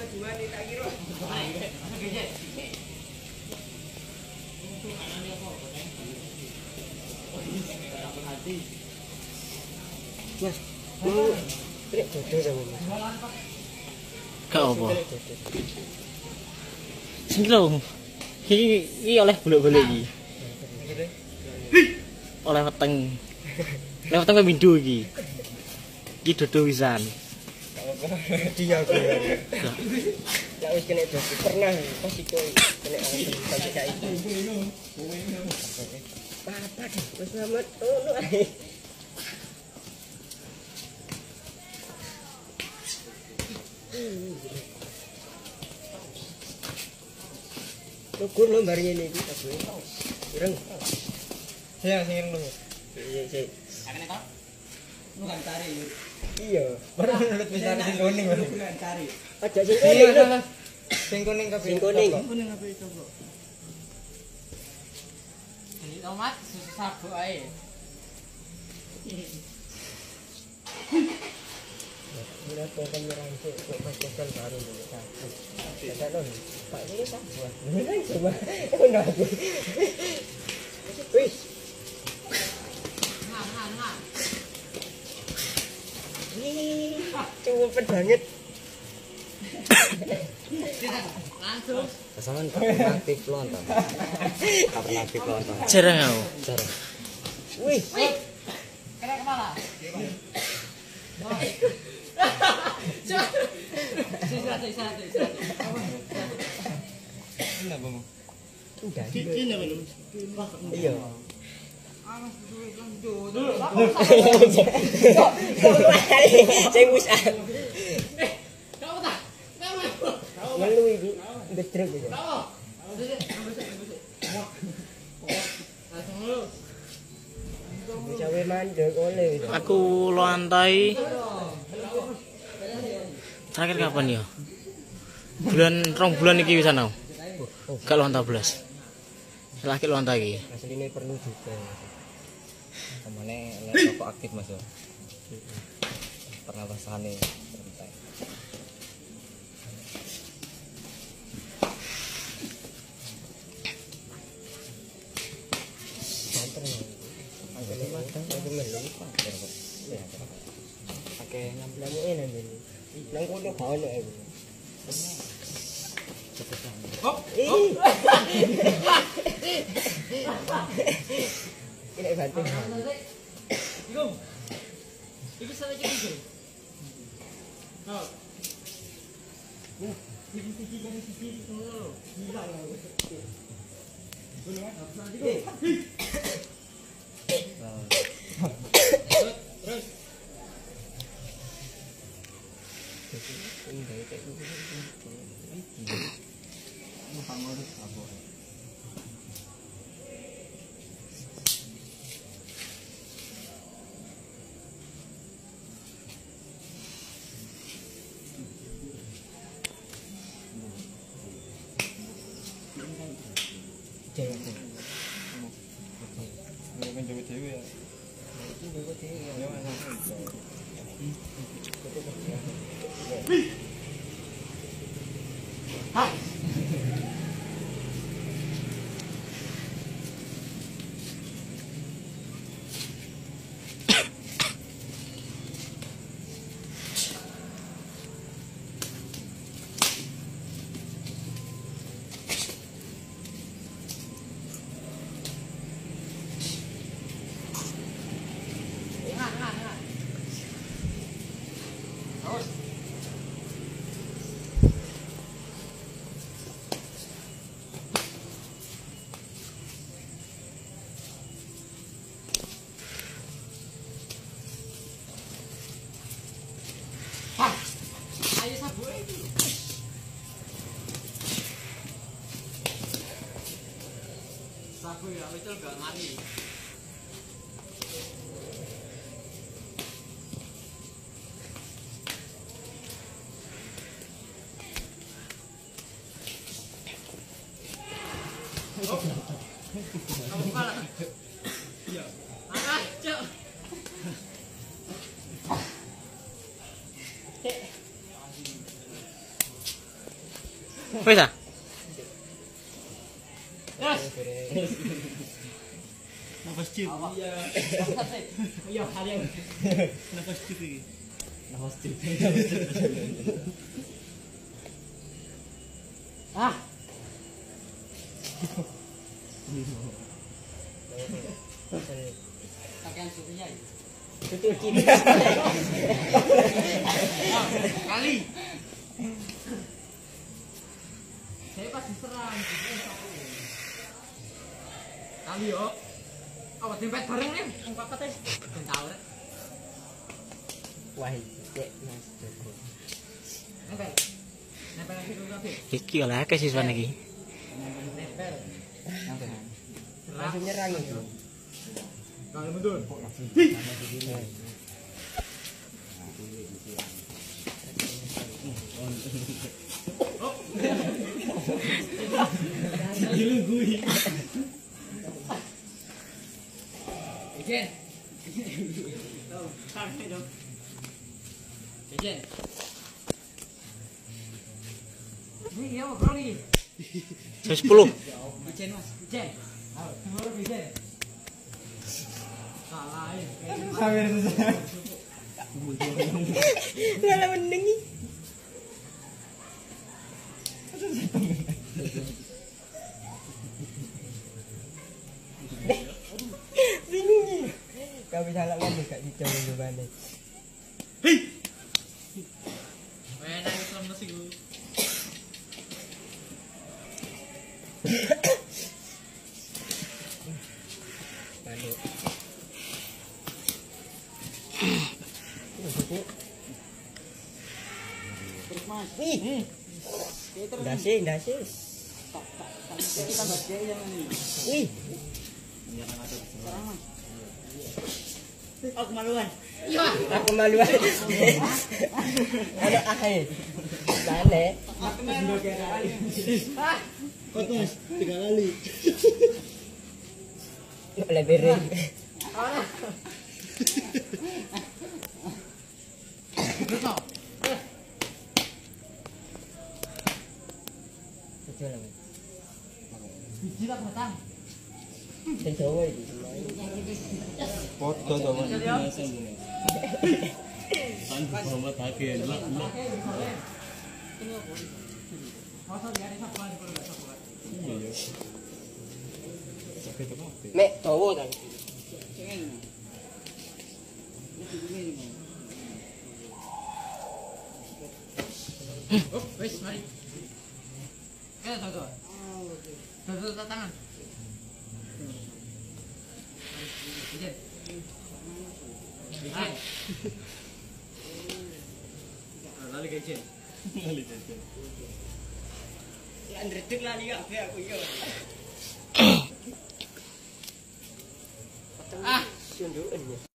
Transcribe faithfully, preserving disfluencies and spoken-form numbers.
Mas, mau trek dodo sama Mas. Gak apa. Sing lho. Iki iki oleh golek-golek iki. Oleh weteng. Oleh weteng pindho iki. Iki dodo wisan. Dia aku. Ya wis kena dodo pernah pas iku kena sampai saiki. Apa deh, wis amat ngono ae. Lugur lo bari ini iki aku. Ireng. Saya sing lu. Iya, sik. Akene to? Lu kan cari lu. Iya, baru nulut bisa sing kuning. Lu kan cari. Aja sing kuning. Sing kuning kabeh. Sing kuning. Kuning apa itu, Bro? Ini tomat susu sabuk ae. Lihat orang nyerang itu kok pas kosong baru dulu satu. Ada non, Pak ini tak buat. Beneran coba. Enggak aku. Wih. Nah, nah, nah. Ih, cepet banget. Langsung. Kesamaan tak pernah aktif lontong. Tak pernah aktif lontong. Jarang aku. Jarang. Wih. Wih. Kena kepala. Sisa, sisa, sisa. Enak Bang. Udah. Ini apa lu? Iya. Saya bisa. Kau tak? Kau Ngelu iki. Gedrek iki. Cawe mandek oleh. Aku lantai. Terakhir kapan ya? Bulan rong bulan iki wisan aku. Gak lontar belas. Laki lontar iki. Asline perlu juga. Kemane lek kok aktif Mas. Pernafasane santai. Santer. Agak matang, agak melu Pak. Ya. Pakai nyamplamu ini nanti. Nang kono gak ono aku. Hop. Ini bantu. Iku. Iki salah iki. Oh. Uh, iki iki dari sisi ngono. Gila ya. Bener apa lagi? Terus. Jangan. Nek kan jowo dhewe ya. Iki dewe dhewe ya. Ya langsung. Hah. Ayo sabuk itu. Sabuk ya, betul gak mari. Kamu kalah. Iya. Ah, cok. Wes ah. Nafas cip. Iya. Iya, hal yang nafas cip iki. Nafas cip. Ah. Pakaian suhunya. Betul kini. Kali. Saya pas diserang. Kali yo. Awak dempet bareng nih, ungkap teh. Ben tau rek. Wah, cek Mas Joko. Nempel. Nempel lagi dulu kabeh. Iki oleh akeh siswane iki. Nempel. Langsung nyerang itu. Kalau mundur. Dilunggui. Ijen. Tuh, sampai dong. Ijen. Ini dia mau berani. sepuluh. Ijen Mas, Ijen. Ayo, dulu Ijen. Salah ya. Kamera susah. Lala mendengi. Bingung ni. Kau bisa lawan dekat di jauh di mana? Hei. Weh, nang Islam nasi gue. Mana? Terus Mas. Ih. Dasih, dasih. Kita baca yang ini. Ih. Sekarang Mas. Oh, kemaluan. Iya. Aku maluan. Ada akhir. Mana? Aku malu kali. Ah. Kotos tiga kali. Lebih ring. Ora. Betul. Betul lah. Biji tak batang. Sing Jawa iki. Podo to, Mas. Tanpa hormat bagian. Lah, lah. Masa dia ada satu lagi kalau satu lagi. Mek Jawa ta. Oh, wes mari. Kita tahu tuh. Tuh tuh tangan. Ijen. Ijen. Lali ke Ijen. Lali ke Ijen. Lan redeg lali kabeh aku iki. Ah, Sunduken ya.